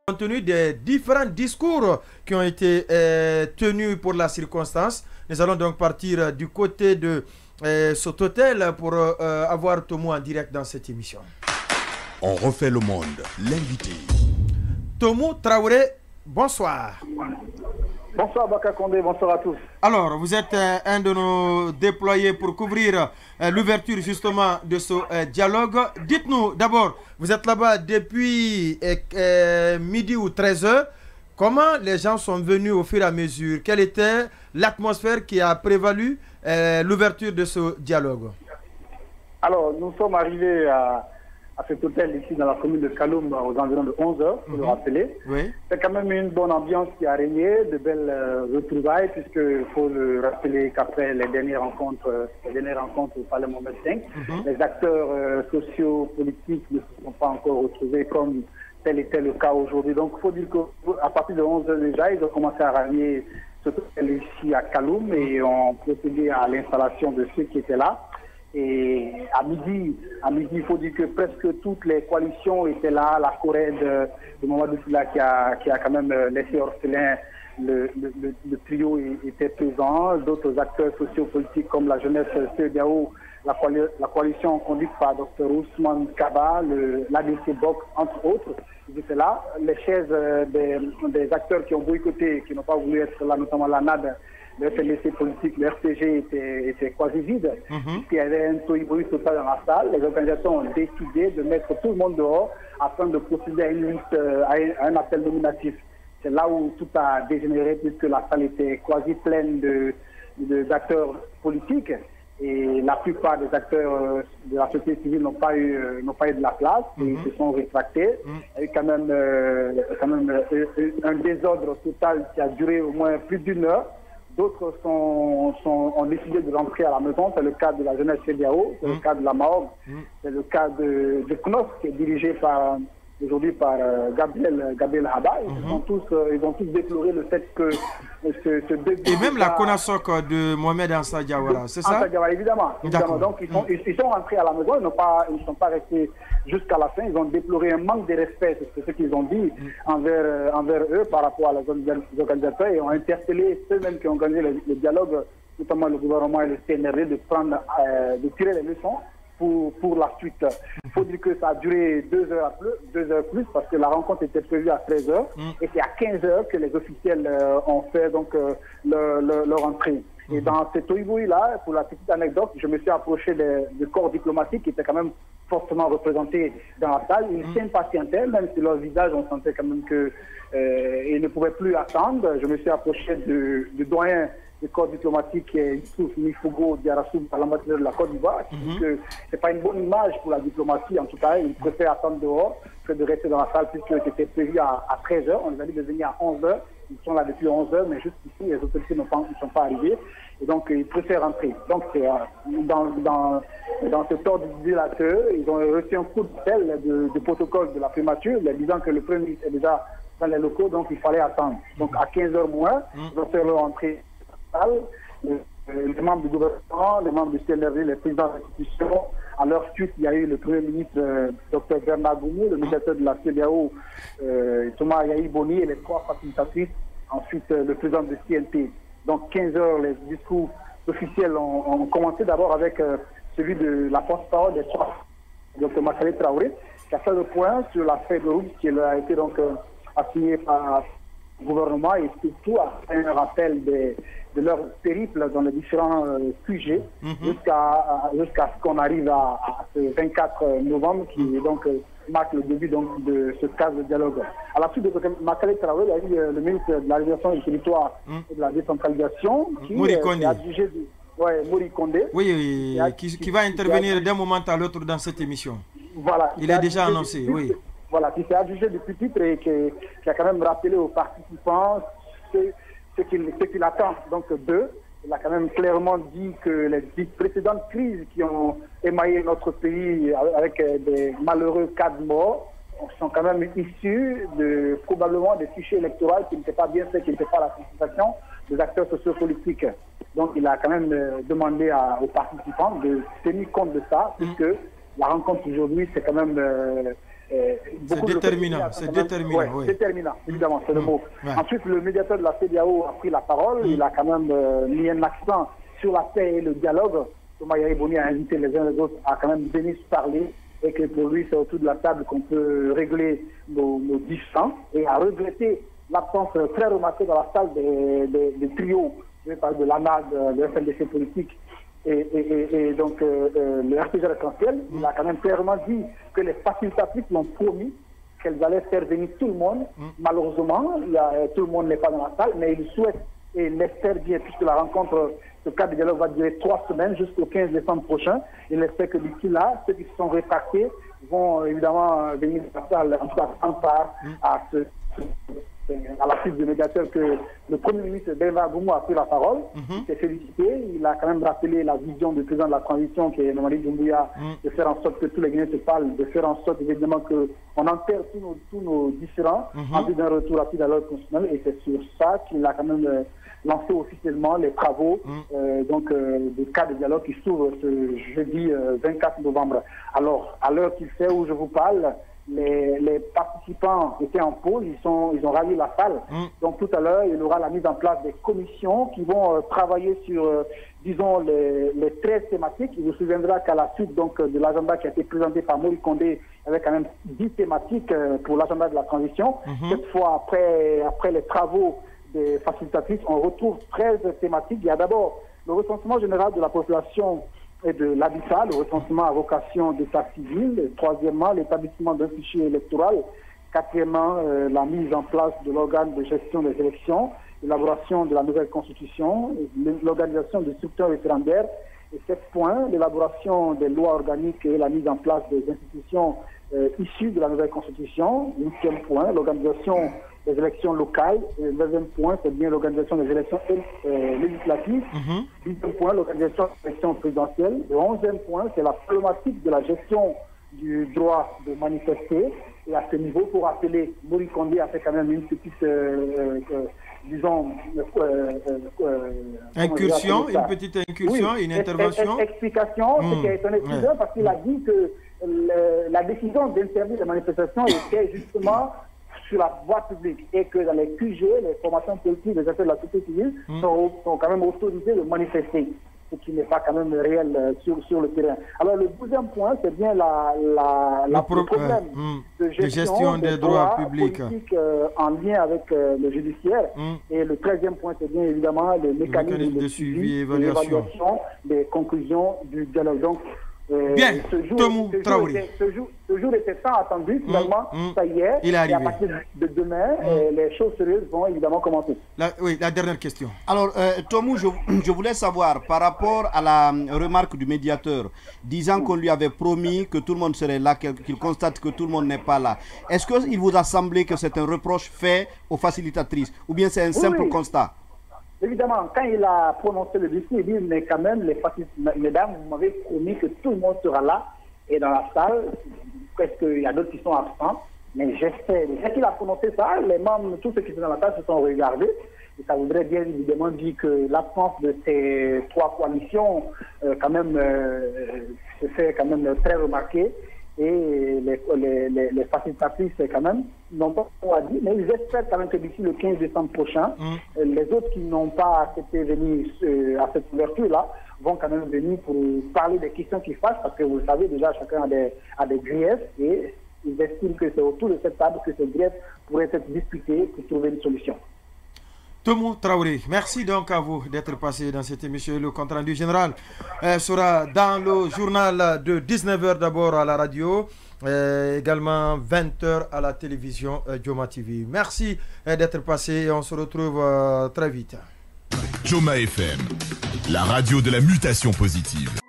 Compte tenu des différents discours qui ont été tenus pour la circonstance, nous allons donc partir du côté de Sototel pour avoir Tomo en direct dans cette émission. On refait le monde, l'invité. Tomo Traoré, bonsoir. Bonsoir Baka Condé, bonsoir à tous. Alors, vous êtes un de nos déployés pour couvrir l'ouverture justement de ce dialogue. Dites-nous d'abord, vous êtes là-bas depuis midi ou 13h. Comment les gens sont venus au fur et à mesure? Quelle était l'atmosphère qui a prévalu l'ouverture de ce dialogue? Alors, nous sommes arrivés à cet hôtel ici dans la commune de Kaloum aux environs de 11h, pour le rappeler. Oui. C'est quand même une bonne ambiance qui a régné, de belles retrouvailles, puisqu'il faut le rappeler qu'après les dernières rencontres au Parlement 25, les acteurs sociaux, politiques ne se sont pas encore retrouvés comme tel était le cas aujourd'hui. Donc il faut dire qu'à partir de 11h déjà, ils ont commencé à rallier cet hôtel ici à Kaloum et ont procédé à l'installation de ceux qui étaient là. Et à midi, il faut dire que presque toutes les coalitions étaient là. La Corée de Mamadou Sylla qui a quand même laissé orphelin le trio était présent. D'autres acteurs sociopolitiques comme la jeunesse CEDEAO, la coalition conduite par Dr Ousmane Kaba, l'ADC BOC, entre autres, ils étaient là. Les chaises des acteurs qui ont boycotté, qui n'ont pas voulu être là, notamment la NAD, le FNDC politique, le RCG était quasi vide. Il y avait un tohu-bohu total dans la salle. Les organisations ont décidé de mettre tout le monde dehors afin de procéder à une liste, à un appel nominatif. C'est là où tout a dégénéré puisque la salle était quasi pleine d'acteurs politiques et la plupart des acteurs de la société civile n'ont pas eu de la place et ils se sont rétractés. Il y a eu quand même un désordre total qui a duré au moins plus d'1 heure. D'autres ont décidé de rentrer à la maison. C'est le cas de la jeunesse CEDEAO, c'est le cas de la MAOG, c'est le cas de CNOS qui est dirigé aujourd'hui par Gabriel Haba. Ils ont tous déploré le fait que ce début... Et même la CONASOC de Mohamed Ansar Diawara, c'est ça? Ansar Diawara, évidemment. Donc ils sont rentrés à la maison, ils ne sont pas restés jusqu'à la fin. Ils ont déploré un manque de respect, c'est ce qu'ils ont dit envers eux par rapport à les organisateurs et ont interpellé ceux-mêmes qui ont gagné le dialogue, notamment le gouvernement et le CNRD, de tirer les leçons pour la suite. Il faut dire que ça a duré 2 heures plus parce que la rencontre était prévue à 13h et c'est à 15h que les officiels ont fait donc leur entrée. Et dans ce tohu-bohu-là, pour la petite anecdote, je me suis approché des corps diplomatiques qui étaient quand même fortement représentés dans la salle. Ils s'impatientaient, même si leur visage, on sentait quand même qu'ils ne pouvaient plus attendre. Je me suis approché du doyen du corps diplomatique Youssouf Nifogo Diarassou à l'ambassadeur de la Côte d'Ivoire, qui dit que ce n'est pas une bonne image pour la diplomatie. En tout cas, ils préfèrent attendre dehors que de rester dans la salle puisque c'était prévu à 13h. On les a dit de venir à 11h. Ils sont là depuis 11h, mais juste ici, les autorités ne sont pas arrivées. Et donc, ils préfèrent rentrer. Donc, c'est dans ce ordre dilateur, ils ont reçu un coup de tel de protocole de la primature, disant que le Premier ministre est déjà dans les locaux, donc il fallait attendre. Donc, à 15h moins, ils ont fait leur entrée. Les membres du gouvernement, les membres du CNRD, les présidents d'institutions. À leur suite, il y a eu le Premier ministre Dr Bernard Goumou, le médiateur de la CEDEAO, Thomas Yahi Boni et les 3 facilitatrices. Ensuite, le président de CNT. Donc 15h, les discours officiels ont commencé d'abord avec celui de la porte-parole des 3, Dr Makale Traoré, qui a fait le point sur la feuille de route qui a été donc assignée par le gouvernement et surtout a fait un rappel de leur périple dans les différents sujets jusqu'à ce qu'on arrive à ce 24 novembre qui donc marque le début donc, de ce cadre de dialogue. À la suite de Makale Traoré, il y a eu le ministre de la Réalisation du territoire et de la décentralisation qui a jugé Mori Kondé. Oui, qui va intervenir d'un moment à l'autre dans cette émission. Voilà. Il est déjà annoncé, oui. Voilà, qui s'est adjugé du pupitre et qui a quand même rappelé aux participants ce qu'il attend donc d'eux. Il a quand même clairement dit que les précédentes crises qui ont émaillé notre pays avec des malheureux cas de mort sont quand même issus probablement des fichiers électoraux qui n'étaient pas bien faits, qui n'étaient pas la consultation des acteurs sociopolitiques. Donc il a quand même demandé aux participants de tenir compte de ça, puisque la rencontre aujourd'hui, c'est quand même C'est déterminant, c'est déterminant. Ouais, oui. Déterminant, évidemment, c'est le mot. Ouais. Ensuite, le médiateur de la CEDEAO a pris la parole. Il a quand même mis un accent sur la paix et le dialogue. Thomas Yaïbouni a invité les uns et les autres à quand même venir se parler et que pour lui, c'est autour de la table qu'on peut régler nos différends et à regretter l'absence très remarquée dans la salle des trios. Je vais parler de l'ANAD, de FNDC politique et donc le RPG arc-en-ciel. Il a quand même clairement dit que les facilitatrices l'ont promis qu'elles allaient faire venir tout le monde. Malheureusement, tout le monde n'est pas dans la salle, mais il souhaite et l'espère bien, puisque la rencontre, ce cadre de dialogue va durer 3 semaines jusqu'au 15 décembre prochain. Il espère que d'ici là, ceux qui se sont rétractés vont évidemment venir dans la salle, en tout cas prendre part à la suite du médiateur que le Premier ministre Bernard Goumou a pris la parole. Il s'est félicité. Il a quand même rappelé la vision du président de la transition, qui est Mamadi Doumbouya, de faire en sorte que tous les Guinéens se parlent, de faire en sorte évidemment qu'on enterre tous nos différends en vue d'un retour rapide à l'ordre constitutionnel. Et c'est sur ça qu'il a quand même lancé officiellement les travaux du cadre de dialogue qui s'ouvre ce jeudi 24 novembre. Alors, à l'heure qu'il fait où je vous parle, les participants étaient en pause, ils ont rallié la salle. Donc tout à l'heure, il y aura la mise en place des commissions qui vont travailler sur, disons, les 13 thématiques. Il vous souviendra qu'à la suite donc, de l'agenda qui a été présenté par Mori Condé, avec quand même 10 thématiques pour l'agenda de la transition. Cette fois, après les travaux des facilitatrices, on retrouve 13 thématiques. Il y a d'abord le recensement général de la population et de l'habitat, le recensement à vocation d'état civil. Troisièmement, l'établissement d'un fichier électoral. Quatrièmement, la mise en place de l'organe de gestion des élections, l'élaboration de la nouvelle constitution, l'organisation des structures référendaires. Et 7 points, l'élaboration des lois organiques et la mise en place des institutions issues de la nouvelle constitution. 8e point, l'organisation des élections locales. Et le 9e point, c'est bien l'organisation des élections législatives. 10e point, l'organisation des élections présidentielles. Le 11e point, c'est la problématique de la gestion du droit de manifester. Et à ce niveau, pour rappeler, Mori Condé a fait quand même une petite, disons... incursion, une petite incursion, oui, une intervention. Explication, ce qui a étonné plusieurs, parce qu'il a dit que la décision d'interdire les manifestations était justement sur la voie publique et que dans les QG, les formations politiques, les acteurs de la société civile sont quand même autorisés de manifester, ce qui n'est pas quand même réel sur le terrain. Alors le 12e point, c'est bien le problème de gestion des droits publics en lien avec le judiciaire. Et le 13e point, c'est bien évidemment le mécanisme de suivi et évaluation des conclusions du dialogue. Donc, bien, ce jour était tant attendu, finalement, ça y est, il est arrivé. Et à partir de demain, les choses sérieuses vont évidemment commencer. La dernière question. Alors, Tomou, je voulais savoir, par rapport à la remarque du médiateur, disant qu'on lui avait promis que tout le monde serait là, qu'il constate que tout le monde n'est pas là, est-ce qu'il vous a semblé que c'est un reproche fait aux facilitatrices, ou bien c'est un simple constat? Évidemment, quand il a prononcé le discours, il dit, mais quand même, mesdames, vous m'avez promis que tout le monde sera là et dans la salle. Est-ce qu'il y a d'autres qui sont absents? Mais j'espère. Dès qu'il a prononcé ça, les membres, tous ceux qui sont dans la salle se sont regardés. Et ça voudrait bien évidemment dire que l'absence de ces 3 coalitions, quand même, se fait quand même très remarquer. Et les facilitatrices, quand même, n'ont pas à dire, mais ils espèrent quand même que d'ici le 15 décembre prochain, les autres qui n'ont pas accepté de venir à cette ouverture-là vont quand même venir pour parler des questions qui fâchent, parce que vous le savez déjà, chacun a des griefs, et ils estiment que c'est autour de cette table que ces griefs pourraient être discutés pour trouver une solution. Tomou Traoré, merci donc à vous d'être passé dans cette émission. Le compte rendu général sera dans le journal de 19h d'abord à la radio, également 20h à la télévision Joma TV. Merci d'être passé et on se retrouve très vite. Joma FM, la radio de la mutation positive.